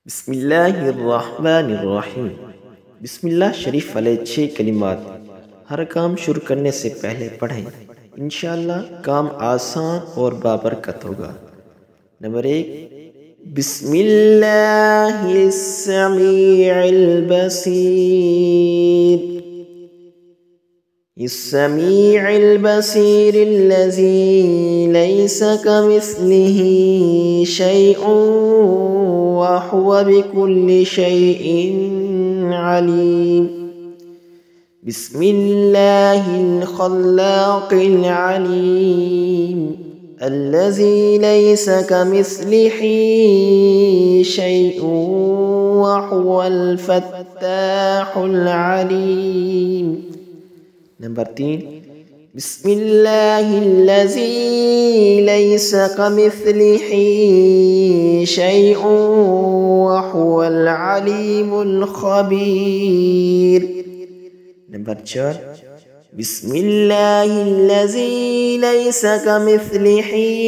بسم اللہ الرحمن الرحیم۔ بسم اللہ شریف والے 6 کلمات ہر کام شروع کرنے سے پہلے پڑھیں، انشاءاللہ کام آسان اور بابرکت ہوگا۔ نمبر 1، بسم اللہ السمیع البصیر، السمیع البصیر الذی لیس کمثلہ شیء وهو بكل شيء عليم۔ بسم الله الخلاق العليم الذي ليس كمثله شيء وهو الفتاح العليم۔ نمبر 3، بسم الله الذي ليس كمثله شيء وهو العليم الخبير۔ نمبر 4، بسم الله الذي ليس كمثله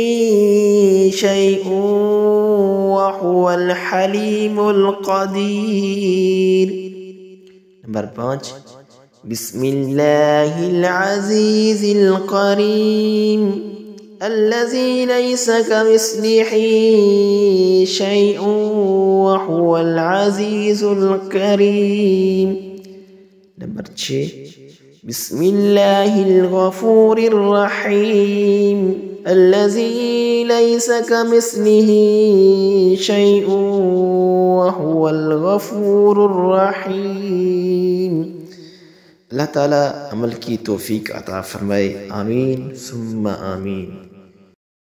شيء وهو الحليم القدير۔ نمبر 5، بسم الله العزيز الكريم الذي ليس كمثله شيء وهو العزيز الكريم۔ نمبر 6، بسم الله الغفور الرحيم الذي ليس كمثله شيء وهو الغفور الرحيم۔ اللہ تعالیٰ عمل کی توفیق عطا فرمائے، آمین ثم آمین۔